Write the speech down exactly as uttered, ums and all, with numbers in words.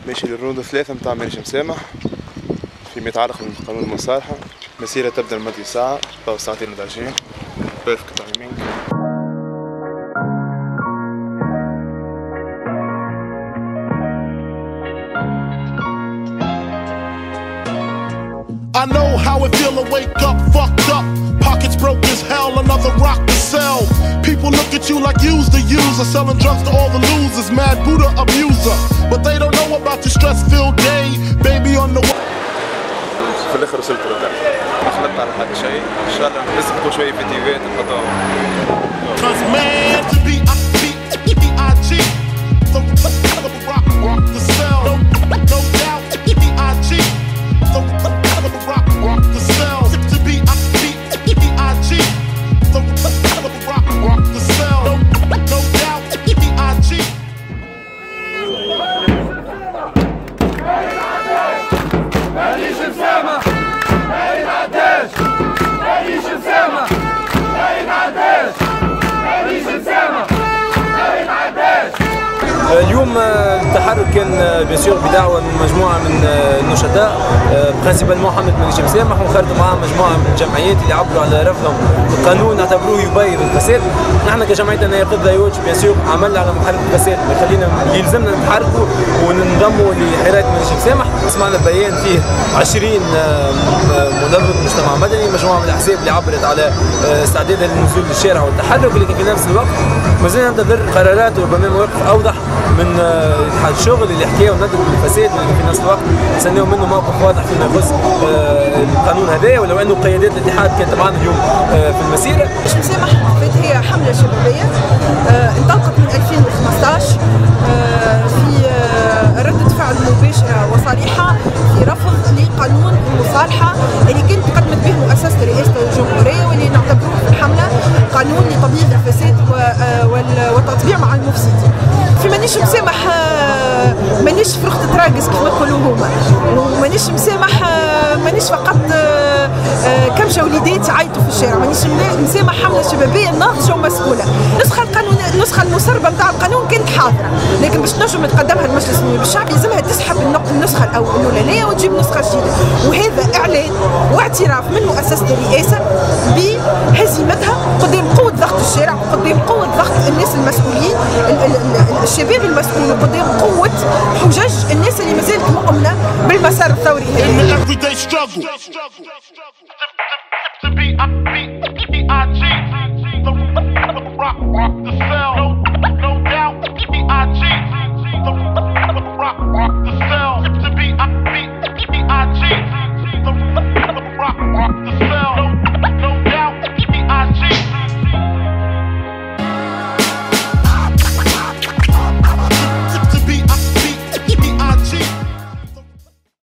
ماشي للروندا ثلاثة متاع مانيش مسامح فيما يتعلق بقانون المصالحة. مسيرة تبدأ لمدة ساعة أو ساعتين ودعشين. بيرفكت تايمينج. I know how it feel to wake up fucked up, pockets broke as hell, another rock to sell. People look at you like you's the user, selling drugs to all the losers, mad Buddha abuser. But they don't know about your stress-filled day, baby on the way. في الآخر وصلت للدار. ما خلطت على حد شيء، إن شاء الله نسبقوا شوية فيديوهات نحطهم. Cause man to be I P B I G, so rock rock the cell, no no doubt B I G, so rock rock the cell, to be I P B I G, so rock rock the cell, no no doubt B I G. ماليش مسامح ما ينعداش ماليش مسامح ما ينعداش ماليش مسامح ما ينعداش. اليوم التحرك كان بيسير بدعوة من مجموعة من النشطاء برانسيبالمون حملة مانيش مسامح، وخرجوا معاه مجموعة من الجمعيات اللي عبروا على رفضهم القانون اعتبروه يبيض الفساد. نحن كجمعية أنا يقظ لايوتش بيسير عملنا على محاربة الفساد، يخلينا يلزمنا نتحركوا وننضموا لحراك مانيش مسامح. سمعنا بيان فيه عشرين منظمة مجتمع مدني، مجموعة من الأحزاب اللي عبرت على استعدادها للنزول للشارع والتحرك، ولكن في نفس الوقت ما زلنا ننتظر قرارات وربما مواقف أوضح من اتحاد الشغل اللي حكاوا ندد بالفساد، ولكن في نفس الوقت نستناو منه موقف واضح فيما يخص القانون هذا. ولو انه قيادات الاتحاد كانت معنا اليوم في المسيره. مانيش مسامح هي حمله شبابيه انطلقت من ألفين وخمسطاش في ردة فعل مباشره وصريحه في رفض لقانون المصالحه اللي كانت قدمت به مؤسسه رئاسه الجمهوريه، واللي نعتبروه في الحمله قانون لتبييض الفساد والتطبيع مع المفسدين. في مانيش مسامح مانيش فرخت تراقص كما يقولوا هما، ومانيش مسامح مانيش فقط كمشة وليدات يعيطوا في الشارع، مانيش مسامح حملة شبابية ناضجة ومسؤولة. النسخة القانون النسخة المسربة نتاع القانون كانت حاضرة، لكن باش تنجم تقدمها لمجلس النواب الشعبي لازمها تسحب النسخة الأولانية وتجيب نسخة جديدة، وهذا إعلان واعتراف من مؤسسة الرئاسة بهزيمتها قدام قوة ضغط الشارع وقدام قوة ضغط الناس المسؤولين الشباب المسؤول وقدام قوة حجج الناس اللي مازالت مؤمنة بالمسار الثوري هذا.